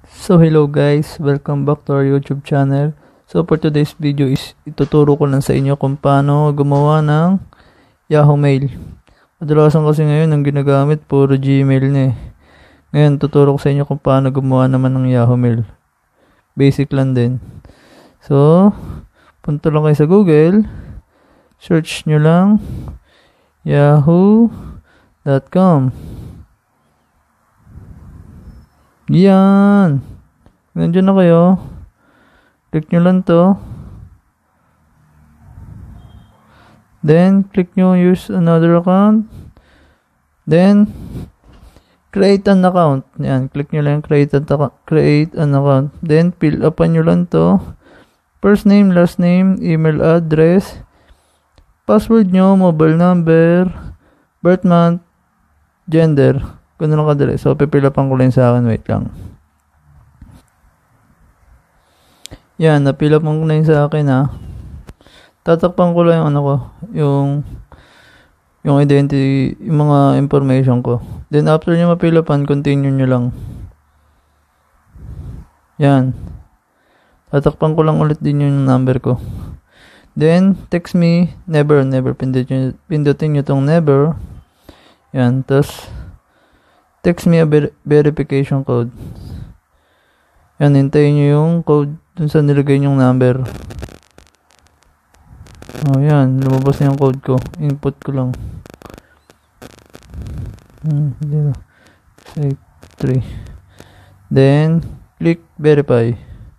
So hello guys, welcome back to our YouTube channel. So for today's video is ituturo ko lang sa inyo kung paano gumawa ng Yahoo Mail. Kadalasan kasi ngayon ang ginagamit puro Gmail na eh. Ngayon tuturo ko sa inyo kung paano gumawa naman ng Yahoo Mail. Basic lang din. So punta lang kayo sa Google, search nyo lang yahoo.com. Yan. Nandiyan na kayo. Click nyo lang to. Then, click nyo use another account. Then, create an account. Yan. Click nyo lang create an account. Then, fill upan nyo lang to. First name, last name, email address, password nyo, mobile number, birth month, gender. Kung lang kadali. So, pipilapan ko lang sa akin. Wait lang. Yan. Napilapan ko na sa akin ha. Tatakpan ko lang yung ano ko. Yung identity, yung mga information ko. Then, after nyo mapilapan, continue nyo lang. Yan. Tatakpan ko lang ulit din yung number ko. Then, text me. Never. Pindutin nyo tong never. Yan. Tapos, text me a verification code. Yan, hintayin nyo yung code dun sa nilagay nyong number. Oh, yan. Lumabas na yung code ko. Input ko lang. Hindi ba? 3. Then, click verify.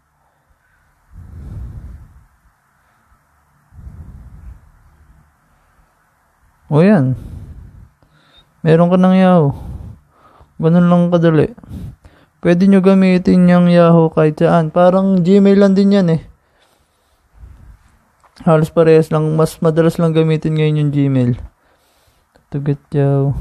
Oh, yan. Meron ka ng Yahoo. Ganun lang kadali. Pwede nyo gamitin yung Yahoo kahit saan. Parang Gmail lang din yan eh. Halos parehas lang. Mas madalas lang gamitin ngayon yung Gmail. To get Yahoo.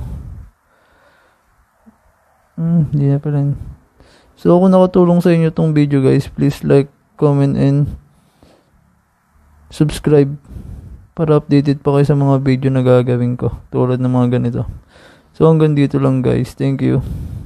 Hindi na pala. So kung nakatulong sa inyo tong video guys, please like, comment, and subscribe para updated pa kayo sa mga video na gagawin ko. Tulad ng mga ganito. So hanggang dito lang guys. Thank you.